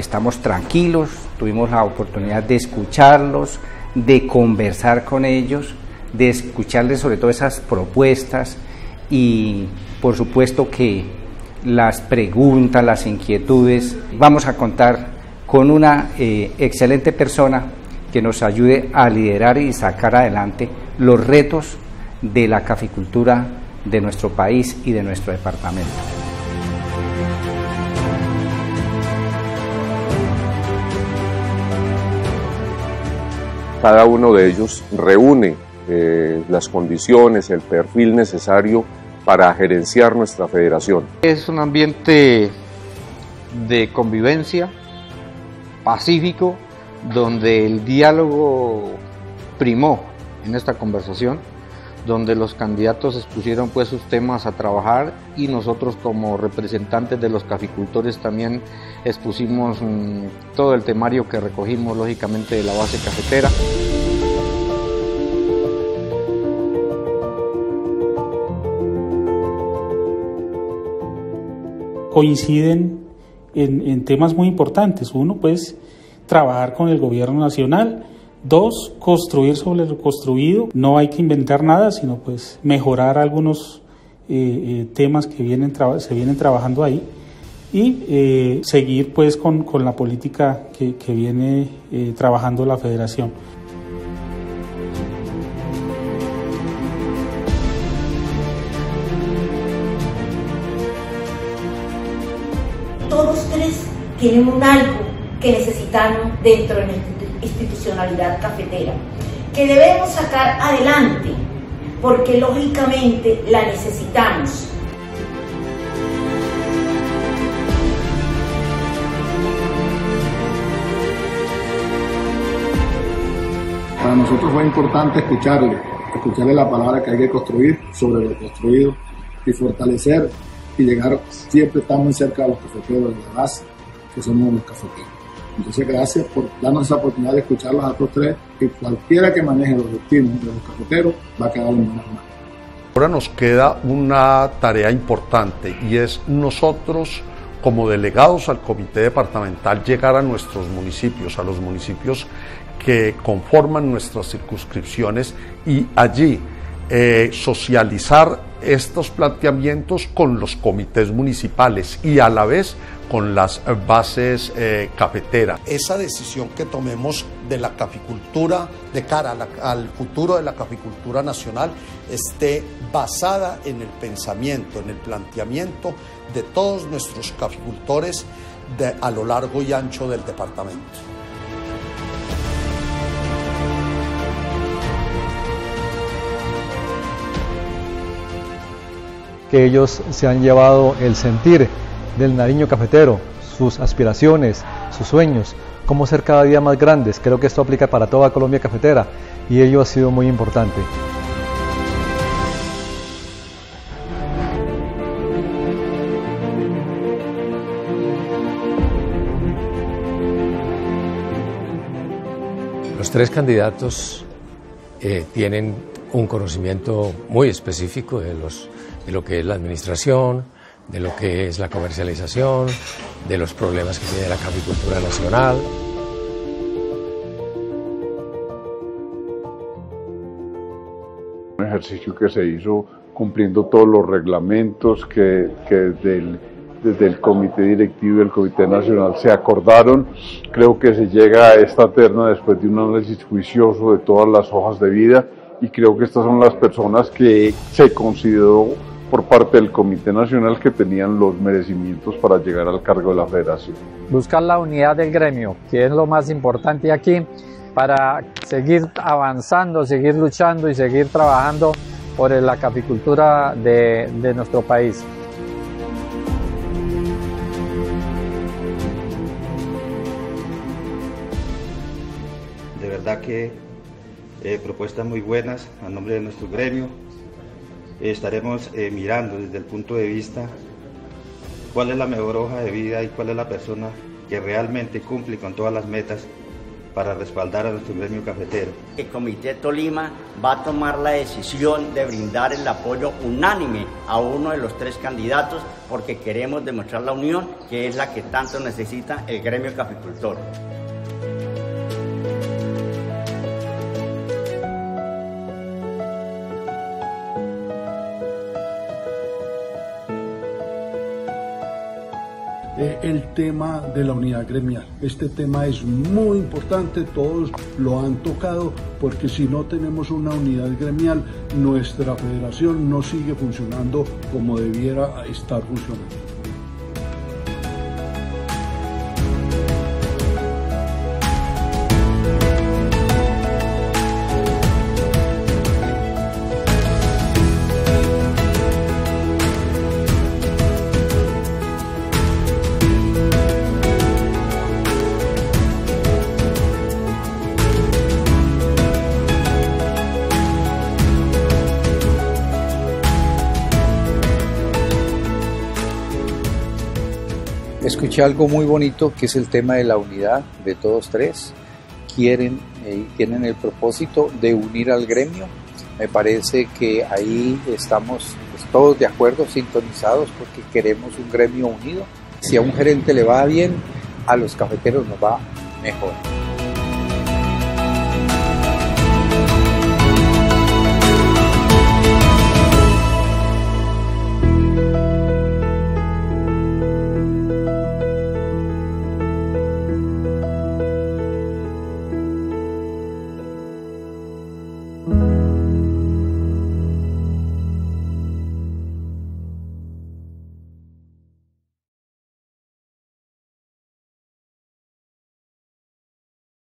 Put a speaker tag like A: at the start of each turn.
A: estamos tranquilos, tuvimos la oportunidad de escucharlos, de conversar con ellos, de escucharles sobre todo esas propuestas y por supuesto que las preguntas, las inquietudes, vamos a contar con una excelente persona que nos ayude a liderar y sacar adelante los retos de la caficultura de nuestro país y de nuestro departamento.
B: Cada uno de ellos reúne las condiciones, el perfil necesario para gerenciar nuestra federación.
C: Es un ambiente de convivencia pacífico, donde el diálogo primó en esta conversación, donde los candidatos expusieron pues sus temas a trabajar y nosotros como representantes de los caficultores también expusimos todo el temario que recogimos lógicamente de la base cafetera.
D: Coinciden en temas muy importantes. Uno, pues, trabajar con el gobierno nacional. Dos, construir sobre lo construido. No hay que inventar nada, sino pues mejorar algunos temas que se vienen trabajando ahí y seguir pues con la política que viene trabajando la federación.
E: Todos tres tienen un algo que necesitamos dentro de nuestra institucionalidad cafetera, que debemos sacar adelante, porque lógicamente la necesitamos.
F: Para nosotros fue importante escucharle la palabra que hay que construir sobre lo construido y fortalecer y llegar, siempre estar muy cerca de los cafeteros, de la base, que somos los cafeteros. Entonces, gracias por darnos esa oportunidad de escucharlos a estos tres, y cualquiera que maneje los destinos de los cafeteros va a quedar en buenas manos.
G: Ahora nos queda una tarea importante y es nosotros, como delegados al comité departamental, llegar a nuestros municipios, a los municipios que conforman nuestras circunscripciones y allí socializar estos planteamientos con los comités municipales y a la vez con las bases cafeteras.
H: Esa decisión que tomemos de la caficultura de cara al futuro de la caficultura nacional esté basada en el pensamiento, en el planteamiento de todos nuestros caficultores a lo largo y ancho del departamento.
I: Que ellos se han llevado el sentir del nariño cafetero, sus aspiraciones, sus sueños, cómo ser cada día más grandes. Creo que esto aplica para toda Colombia cafetera y ello ha sido muy importante.
J: Los tres candidatos tienen un conocimiento muy específico de lo que es la administración, de lo que es la comercialización, de los problemas que tiene la caficultura nacional.
K: Un ejercicio que se hizo cumpliendo todos los reglamentos que desde el comité directivo y el comité nacional se acordaron. Creo que se llega a esta terna después de un análisis juicioso de todas las hojas de vida, y creo que estas son las personas que se consideró por parte del Comité Nacional que tenían los merecimientos para llegar al cargo de la federación.
L: Buscar la unidad del gremio, que es lo más importante aquí, para seguir avanzando, seguir luchando y seguir trabajando por la caficultura de nuestro país.
M: De verdad que propuestas muy buenas a nombre de nuestro gremio. Estaremos mirando desde el punto de vista cuál es la mejor hoja de vida y cuál es la persona que realmente cumple con todas las metas para respaldar a nuestro gremio cafetero.
N: El Comité Tolima va a tomar la decisión de brindar el apoyo unánime a uno de los 3 candidatos porque queremos demostrar la unión que es la que tanto necesita el gremio caficultor.
F: El tema de la unidad gremial. Este tema es muy importante, todos lo han tocado, porque si no tenemos una unidad gremial, nuestra federación no sigue funcionando como debiera estar funcionando.
O: Escuché algo muy bonito que es el tema de la unidad de todos 3. Tienen el propósito de unir al gremio. Me parece que ahí estamos todos de acuerdo, sintonizados, porque queremos un gremio unido. Si a un gerente le va bien, a los cafeteros nos va mejor.